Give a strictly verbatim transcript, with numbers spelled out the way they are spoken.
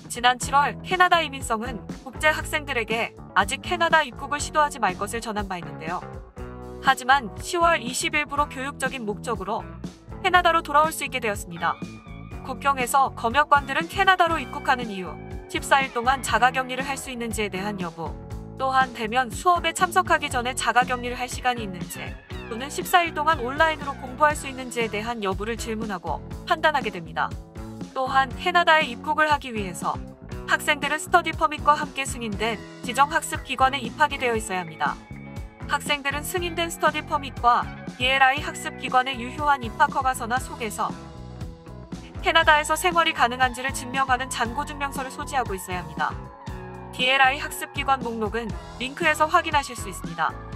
지난 칠월 캐나다 이민성은 국제 학생들에게 아직 캐나다 입국을 시도하지 말 것을 전한 바 있는데요. 하지만 시월 이십일부로 교육적인 목적으로 캐나다로 돌아올 수 있게 되었습니다. 국경에서 검역관들은 캐나다로 입국하는 이후 십사일 동안 자가격리를 할 수 있는지에 대한 여부, 또한 대면 수업에 참석하기 전에 자가격리를 할 시간이 있는지, 또는 십사일 동안 온라인으로 공부할 수 있는지에 대한 여부를 질문하고 판단하게 됩니다. 또한 캐나다에 입국을 하기 위해서 학생들은 스터디 퍼밋과 함께 승인된 지정 학습 기관에 입학이 되어 있어야 합니다. 학생들은 승인된 스터디 퍼밋과 디엘아이 학습 기관의 유효한 입학 허가서나 속에서 캐나다에서 생활이 가능한지를 증명하는 잔고증명서를 소지하고 있어야 합니다. 디엘아이 학습기관 목록은 링크에서 확인하실 수 있습니다.